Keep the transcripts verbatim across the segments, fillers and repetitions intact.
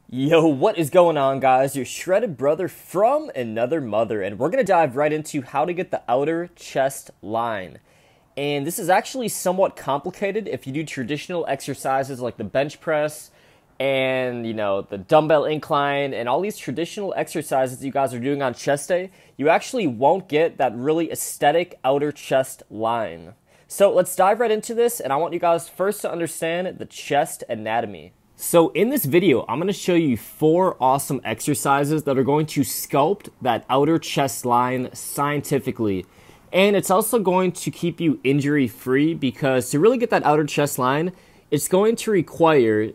Yo, what is going on, guys? Your shredded brother from another mother, and we're going to dive right into how to get the outer chest line. And this is actually somewhat complicated if you do traditional exercises like the bench press and, you know, the dumbbell incline and all these traditional exercises you guys are doing on chest day. You actually won't get that really aesthetic outer chest line. So let's dive right into this, and I want you guys first to understand the chest anatomy. So in this video, I'm going to show you four awesome exercises that are going to sculpt that outer chest line scientifically. And it's also going to keep you injury free, because to really get that outer chest line, it's going to require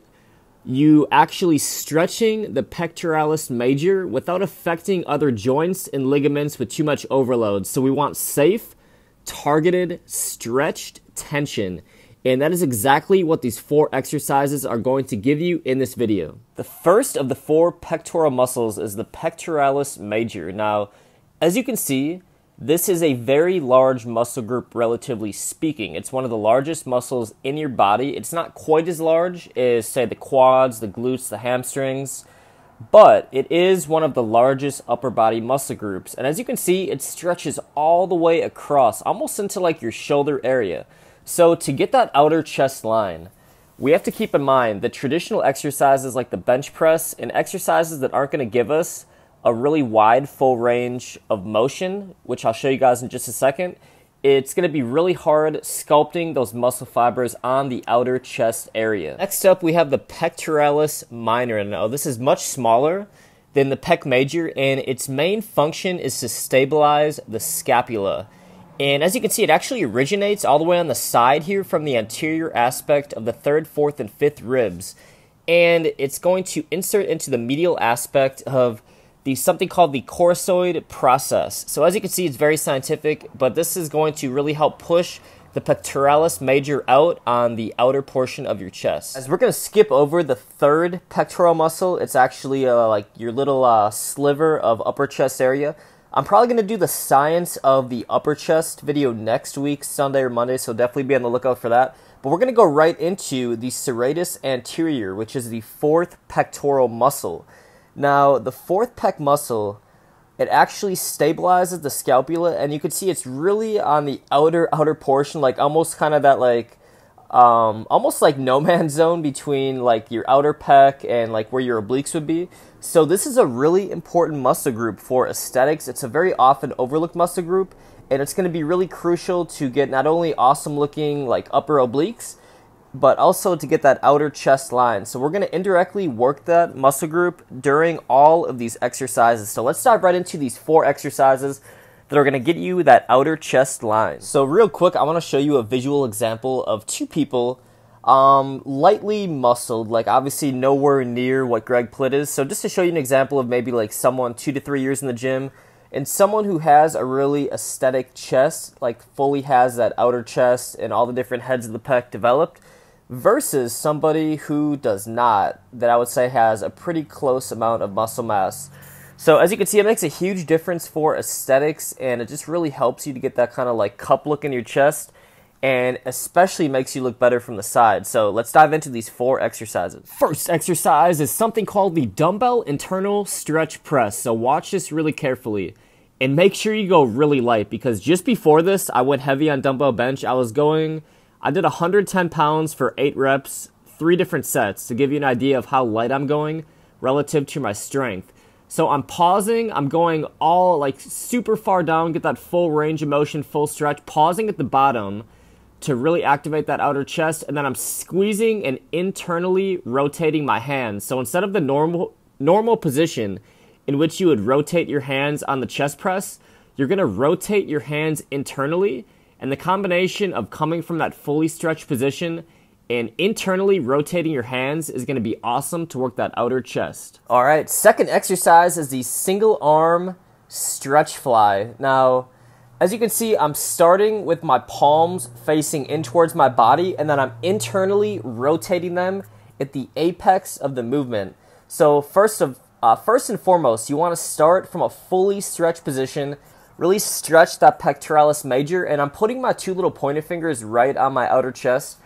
you actually stretching the pectoralis major without affecting other joints and ligaments with too much overload. So we want safe, targeted, stretched tension. And that is exactly what these four exercises are going to give you in this video. The first of the four pectoral muscles is the pectoralis major. Now, as you can see, this is a very large muscle group, relatively speaking. It's one of the largest muscles in your body. It's not quite as large as, say, the quads, the glutes, the hamstrings, but it is one of the largest upper body muscle groups. And as you can see, it stretches all the way across, almost into like your shoulder area. So to get that outer chest line, we have to keep in mind that traditional exercises like the bench press and exercises that aren't going to give us a really wide full range of motion, which I'll show you guys in just a second, it's going to be really hard sculpting those muscle fibers on the outer chest area. Next up, we have the pectoralis minor. Now, this is much smaller than the pec major, and its main function is to stabilize the scapula. And as you can see, it actually originates all the way on the side here from the anterior aspect of the third, fourth, and fifth ribs. And it's going to insert into the medial aspect of the something called the coracoid process. So as you can see, it's very scientific, but this is going to really help push the pectoralis major out on the outer portion of your chest. As we're going to skip over the third pectoral muscle, it's actually uh, like your little uh, sliver of upper chest area. I'm probably going to do the science of the upper chest video next week, Sunday or Monday, so definitely be on the lookout for that. But we're going to go right into the serratus anterior, which is the fourth pectoral muscle. Now, the fourth pec muscle, it actually stabilizes the scapula, and you can see it's really on the outer, outer portion, like almost kind of that like, um, almost like no man's zone between like your outer pec and like where your obliques would be. So this is a really important muscle group for aesthetics. It's a very often overlooked muscle group, and it's going to be really crucial to get not only awesome looking like upper obliques, but also to get that outer chest line. So we're going to indirectly work that muscle group during all of these exercises. So let's dive right into these four exercises that are going to get you that outer chest line. So real quick, I want to show you a visual example of two people Um, lightly muscled, like obviously nowhere near what Greg Plitt is. So just to show you an example of maybe like someone two to three years in the gym and someone who has a really aesthetic chest, like fully has that outer chest and all the different heads of the pec developed, versus somebody who does not, that I would say has a pretty close amount of muscle mass. So as you can see, it makes a huge difference for aesthetics, and it just really helps you to get that kind of like cup look in your chest, and especially makes you look better from the side. So let's dive into these four exercises. First exercise is something called the dumbbell internal stretch press. So watch this really carefully and make sure you go really light, because just before this, I went heavy on dumbbell bench. I was going, I did one hundred ten pounds for eight reps, three different sets, to give you an idea of how light I'm going relative to my strength. So I'm pausing, I'm going all like super far down, get that full range of motion, full stretch, pausing at the bottom to really activate that outer chest, and then I'm squeezing and internally rotating my hands. So instead of the normal normal position in which you would rotate your hands on the chest press, you're going to rotate your hands internally, and the combination of coming from that fully stretched position and internally rotating your hands is going to be awesome to work that outer chest. All right, second exercise is the single arm stretch fly. Now, as you can see, I'm starting with my palms facing in towards my body, and then I'm internally rotating them at the apex of the movement. So first of uh, first and foremost, you want to start from a fully stretched position, really stretch that pectoralis major, and I'm putting my two little pointer fingers right on my outer chest.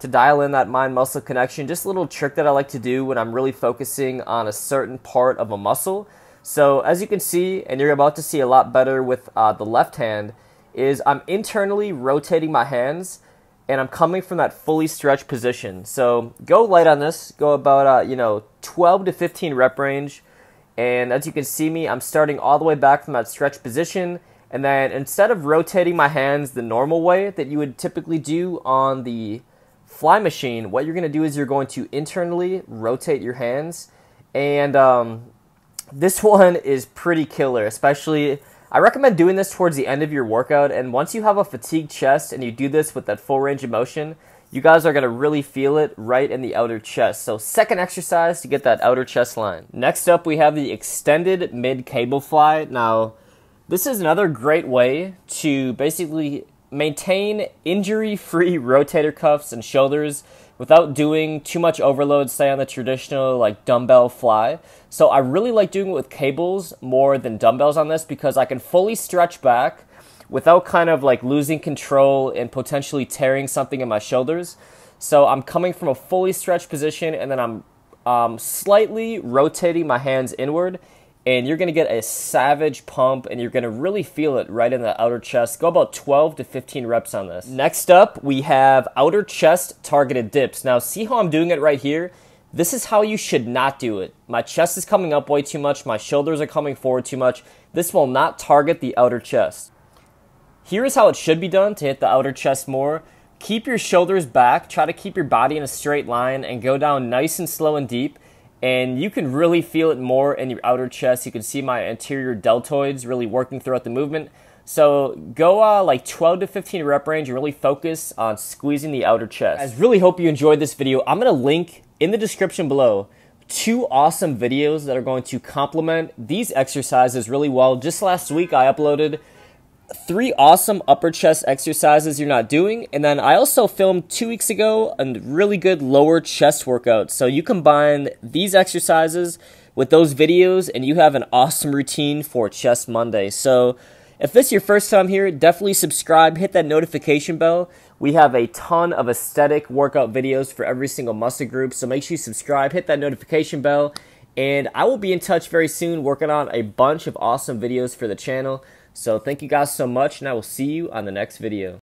to dial in that mind-muscle connection. Just a little trick that I like to do when I'm really focusing on a certain part of a muscle. So as you can see, and you're about to see a lot better with uh, the left hand, is I'm internally rotating my hands, and I'm coming from that fully stretched position. So go light on this, go about uh, you know twelve to fifteen rep range, and as you can see me, I'm starting all the way back from that stretched position, and then instead of rotating my hands the normal way that you would typically do on the fly machine, what you're going to do is you're going to internally rotate your hands, and um, this one is pretty killer. Especially, I recommend doing this towards the end of your workout, and once you have a fatigued chest and you do this with that full range of motion, you guys are going to really feel it right in the outer chest. So second exercise to get that outer chest line. Next up, we have the extended mid cable fly. Now, this is another great way to basically maintain injury-free rotator cuffs and shoulders without doing too much overload, say on the traditional like dumbbell fly. So I really like doing it with cables more than dumbbells on this, because I can fully stretch back without kind of like losing control and potentially tearing something in my shoulders. So I'm coming from a fully stretched position, and then I'm um, slightly rotating my hands inward, and you're going to get a savage pump, and you're going to really feel it right in the outer chest. Go about twelve to fifteen reps on this. Next up, we have outer chest targeted dips. Now, see how I'm doing it right here? This is how you should not do it. My chest is coming up way too much. My shoulders are coming forward too much. This will not target the outer chest. Here is how it should be done to hit the outer chest more. Keep your shoulders back. Try to keep your body in a straight line and go down nice and slow and deep. And you can really feel it more in your outer chest. You can see my anterior deltoids really working throughout the movement. So go uh, like twelve to fifteen rep range and really focus on squeezing the outer chest. I really hope you enjoyed this video. I'm going to link in the description below two awesome videos that are going to complement these exercises really well. Just last week I uploaded three awesome upper chest exercises you're not doing, and then I also filmed two weeks ago a really good lower chest workout. So you combine these exercises with those videos and you have an awesome routine for Chest Monday. So if this is your first time here, definitely subscribe, hit that notification bell. We have a ton of aesthetic workout videos for every single muscle group, so make sure you subscribe, hit that notification bell, and I will be in touch very soon working on a bunch of awesome videos for the channel. So thank you guys so much, and I will see you on the next video.